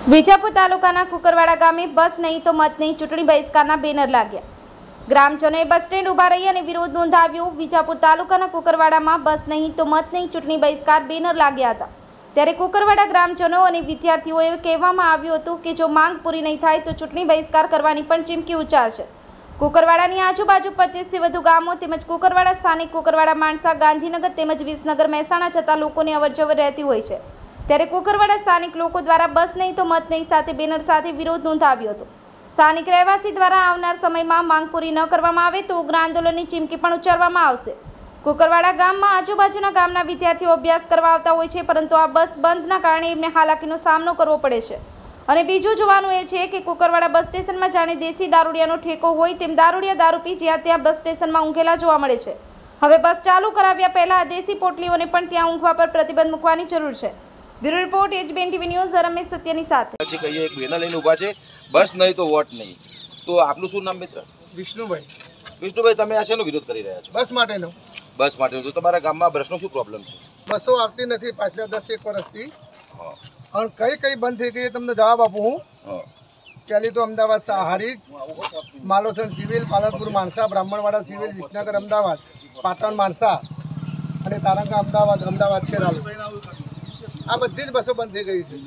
વિજાપુર તાલુકાના કુકરવાડા ગામે બસ નહીં તો મત નહીં ચૂંટણી બહિષ્કારના બેનર લાગ્યા। ગ્રામજનોએ બસ સ્ટેન્ડ ઊભા રહી અને વિરોધ નોંધાવ્યો। વિજાપુર તાલુકાના કુકરવાડામાં બસ નહીં તો મત નહીં ચૂંટણી બહિષ્કાર બેનર લાગ્યા હતા। ત્યારે કુકરવાડા ગ્રામજનો અને વિદ્યાર્થીઓએ કહેવામાં આવ્યું હતું કે જો માંગ પૂરી નહીં થાય તો ચૂંટણી બહિષ્કાર કરવાની પણ ચીમકી ઉચ્ચારશે। કુકરવાડાની આજુબાજુ 25 થી વધુ ગામો તેમજ કુકરવાડા સ્થાનિક કુકરવાડા માણસા ગાંધીનગર તેમજ વિસનગર મહેસાણા જતા લોકોની અવરજવર રહેતી હોય છે। ત્યારે કુકરવાડા સ્થાનિક લોકો દ્વારા બસ નહીં તો મત નહીં સાથે બેનર સાથે વિરોધ નોંધાવ્યો હતો। સ્થાનિક રહેવાસી દ્વારા આવનાર સમયમાં માંગ પૂરી ન કરવામાં આવે તો ઉગ્ર આંદોલનની ચીમકી પણ ઉચ્ચારવામાં આવશે। કુકરવાડા ગામમાં આજુબાજુના ગામના વિદ્યાર્થીઓ અભ્યાસ કરવા આવતા હોય છે, પરંતુ આ બસ બંધના કારણે એમને હાલાકીનો સામનો કરવો પડે છે। અને બીજું જોવાનું એ છે કે કુકરવાડા બસ સ્ટેશનમાં જાણે દેશી દારૂડિયાનો ઠેકો હોય તેમ દારૂડિયા દારૂ પી જ્યાં ત્યાં બસ સ્ટેશનમાં ઊંઘેલા જોવા મળે છે। હવે બસ ચાલુ કરાવ્યા પહેલા આ દેશી પોટલીઓને પણ ત્યાં ઊંઘવા પર પ્રતિબંધ મૂકવાની જરૂર છે। Bureau report HBN TV news Ramesh Satyani साथ પછી કહીએ એક બેનર લઈને ઊભા છે, બસ નહીં તો વોટ નહીં। તો આપનું શું નામ મિત્ર? વિષ્ણુભાઈ। વિષ્ણુભાઈ, તમે આ શેનો વિરોધ કરી રહ્યા છો? બસ માટેનો। બસ માટે? તો તમારા ગામમાં બસનો શું પ્રોબ્લેમ છે? બસો આવતી નથી પાછલા 10-1 વર્ષથી। હા, અને કઈ બંધ થઈ ગઈ તમને જવાબ આપું હું। હા, પહેલી તો અમદાવાદ હારીજ, માલોસણ સિવિલ, પાલનપુર માણસા, બ્રાહ્મણવાડા સિવિલ, વિસનગર અમદાવાદ, પાટણ માણસા અને તારંગા અમદાવાદ, અમદાવાદ ખેરાલુ, આ બધી જ બસો બંધ થઈ ગઈ છે।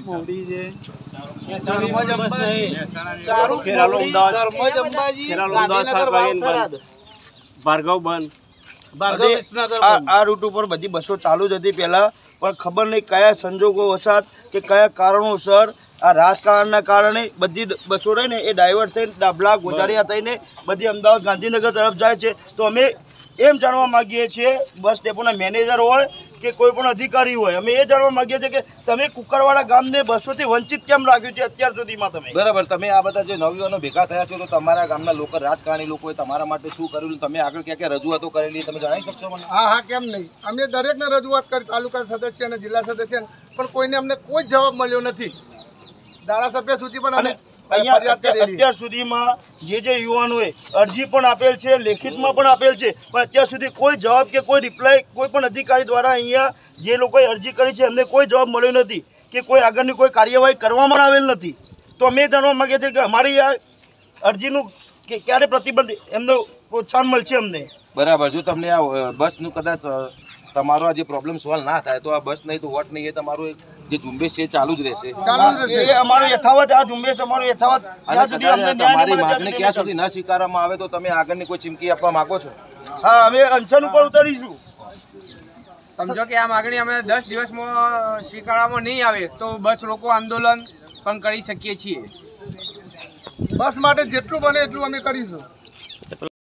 આ રૂટ ઉપર બધી બસો ચાલુ જ હતી પહેલા, પણ ખબર નહીં કયા સંજોગો વસાત કે કયા કારણોસર આ રાજકારણના કારણે બધી બસો રહી ને એ ડાયવર્ટ થઈને ડાબલા ગોજારિયા થઈને બધી અમદાવાદ ગાંધીનગર તરફ જાય છે। તો અમે એમ જાણવા માગીએ છીએ બસ ડેપોના મેનેજર હોય કે કોઈ પણ અધિકારી હોય, અમે એ જાણવા માંગીએ છીએ કે તમે કુકરવાડા ગામને બસોથી વંચિત કેમ રાખ્યું છે અત્યાર સુધીમાં? તમે બરાબર, તમે આ બધા જે નવયુવાનો ભેગા થયા છો તો તમારા ગામના લોકો, રાજકારણી લોકોએ તમારા માટે શું કર્યું, તમે આગળ ક્યાં ક્યાં રજૂઆતો કરેલી તમે જણાવી શકશો મને? હા, કેમ નહીં, અમે દરેકને રજૂઆત કરી, તાલુકા સદસ્ય અને જિલ્લા સદસ્ય, પણ કોઈને અમને કોઈ જવાબ મળ્યો નથી। ધારાસભ્ય સુધી પણ અમે અહીંયા અત્યાર સુધીમાં જે યુવાનોએ અરજી પણ આપેલ છે, લેખિતમાં પણ આપેલ છે, પણ અત્યાર સુધી કોઈ જવાબ કે કોઈ રિપ્લાય કોઈ પણ અધિકારી દ્વારા અહીંયા જે લોકોએ અરજી કરી છે એમને કોઈ જવાબ મળ્યો નથી કે કોઈ આગળની કોઈ કાર્યવાહી કરવામાં આવેલ નથી। તો અમે જાણવા માંગીએ છીએ કે અમારી આ અરજીનું ક્યારે પ્રતિબંધ એમનો પ્રોત્સાહન મળશે અમને? બરાબર, જો તમને આ બસનું કદાચ તમારો આ જે પ્રોબ્લેમ સોલ્વ ના થાય તો આ બસ નહીં તો વોટ નહીં એ તમારું જે ઝુંબેશ છે ચાલુ જ રહેશે। અમારું યથાવત આ ઝુંબેશ અમારું યથાવત તમારી માંગણી ક્યાં સુધી ન સ્વીકારવામાં આવે તો તમે આગળની કોઈ ચીમકી આપવા માંગો છો? હા, અમે અનશન ઉપર ઉતરીશું। સમજો કે આ માગણી અમે 10 દિવસમાં સ્વીકારવામાં નહીં આવે તો બસ રોકો આંદોલન પણ કરી શકીએ છીએ। બસ માટે જેટલું બને એટલું અમે કરીશું।